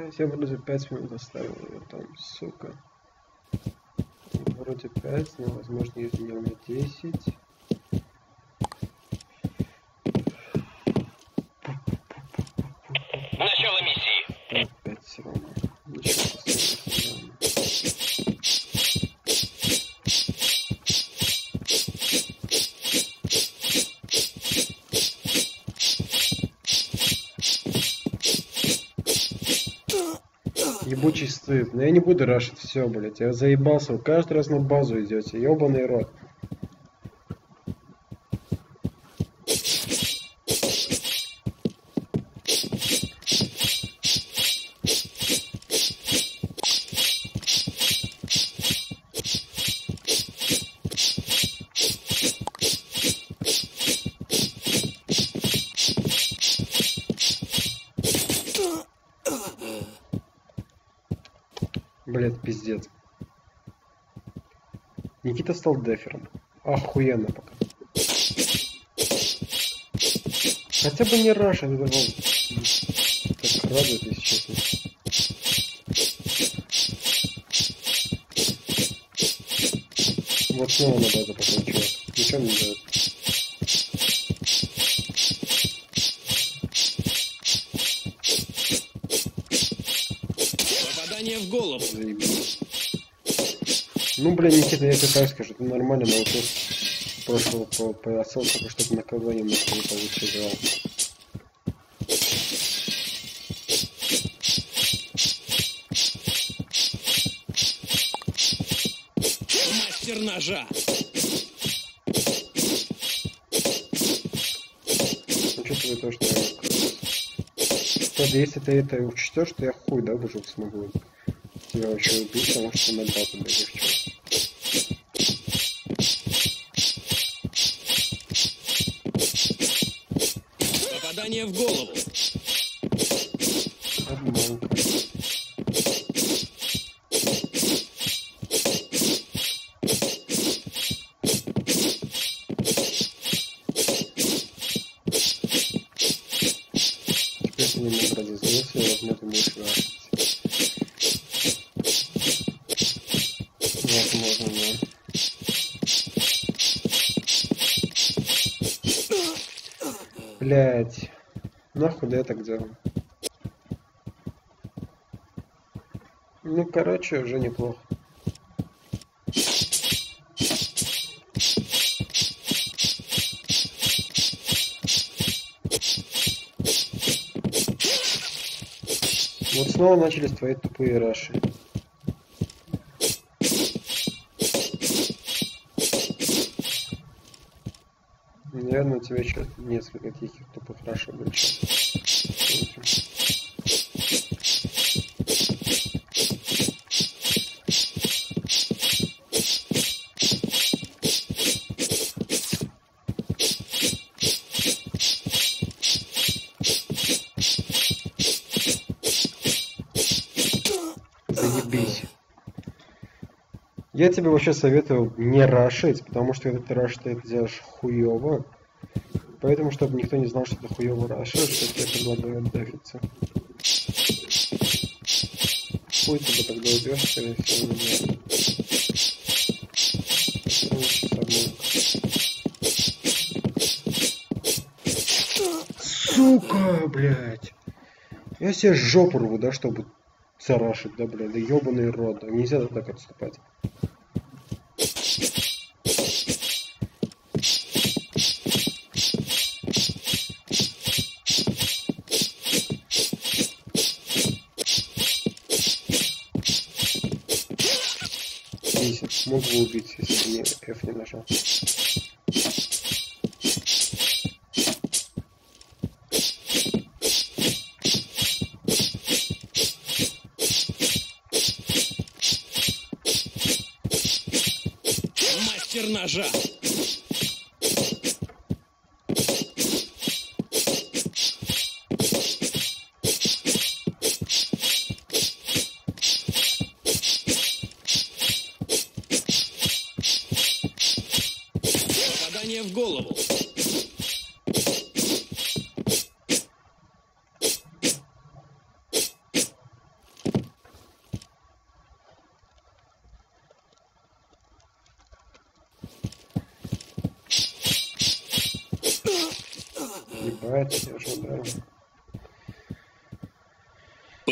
Блять, я вроде 5 минут оставил его там, сука. Вроде 5, но возможно изменил на 10. Начало миссии. Опять все равно. Ничего посмотрим. Ебучий стыд. Но я не буду рашить все, блять. Я заебался. Вы каждый раз на базу идете. Ёбаный рот. Блять, пиздец. Никита стал дефером. Охуенно пока. Хотя бы не Раша, это так радует, если честно. Вот снова на базу пошел чувак. Ничего не делает. Попадание в голову. Заебись. Ну, блин, Никита, я тебе так скажу, ты нормально научился прошлого по отцову, только что-то на КВ немножко не получше играл. Мастер ножа. Учитывая то, что если ты это учтешь, то я хуй, да, мужик, смогу тебя вообще убить, потому что на бату легче. Попадание в голову. Обманка. Теперь ты немного разозлился, и возможно будешь рашить. Возможно, да. Блять. Нахуй да я так делаю? Ну, короче, уже неплохо. Вот снова начались твои тупые раши. Наверное, у тебя еще несколько таких тупых рашей будет. Заебись. Я тебе вообще советую не рашить, потому что когда ты рашишь, ты это делаешь хуёво. Поэтому, чтобы никто не знал, что ты хуёво рашишь, я тебе предлагаю дефиться. Хуй тебя тогда убьешь, скорее всего, на Сука, блядь. Я себе жопу рву, да, чтобы царашить, да, блядь, да ёбаный рот, да, нельзя так отступать. Мог бы убить, если бы не F не нажал. Мастер ножа. Попадание в голову. Давай, я же, да.